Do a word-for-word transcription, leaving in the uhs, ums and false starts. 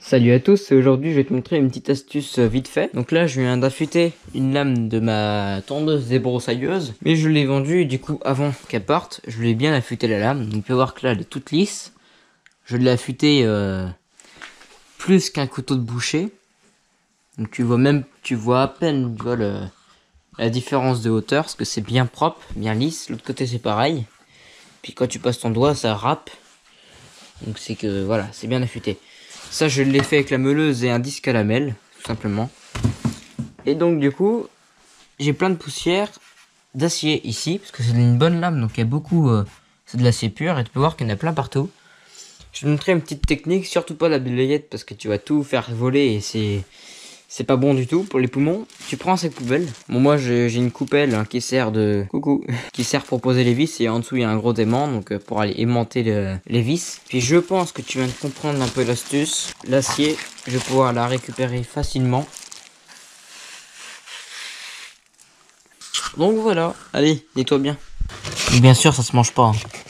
Salut à tous, aujourd'hui je vais te montrer une petite astuce vite fait. Donc là je viens d'affûter une lame de ma tondeuse débroussailleuse, mais je l'ai vendue et du coup avant qu'elle parte, je lui ai bien affûté la lame. Donc tu peux voir que là elle est toute lisse. Je l'ai affûtée euh, plus qu'un couteau de boucher. Donc tu vois même, tu vois à peine tu vois le, la différence de hauteur, parce que c'est bien propre, bien lisse. L'autre côté c'est pareil. Puis quand tu passes ton doigt ça râpe. Donc c'est que voilà, c'est bien affûté. Ça je l'ai fait avec la meuleuse et un disque à lamelles, tout simplement. Et donc du coup, j'ai plein de poussière d'acier ici, parce que c'est une bonne lame, donc il y a beaucoup, euh, c'est de l'acier pur, et tu peux voir qu'il y en a plein partout. Je vais te montrer une petite technique, surtout pas la balayette, parce que tu vas tout faire voler, et c'est c'est pas bon du tout pour les poumons. Tu prends cette poubelle. Bon, moi j'ai une coupelle hein, qui sert de coucou, qui sert pour poser les vis, et en dessous il y a un gros aimant, donc euh, pour aller aimanter le, les vis. Puis je pense que tu viens de comprendre un peu l'astuce. L'acier, je vais pouvoir la récupérer facilement. Donc voilà, allez, nettoie bien. Et bien sûr ça se mange pas. Hein.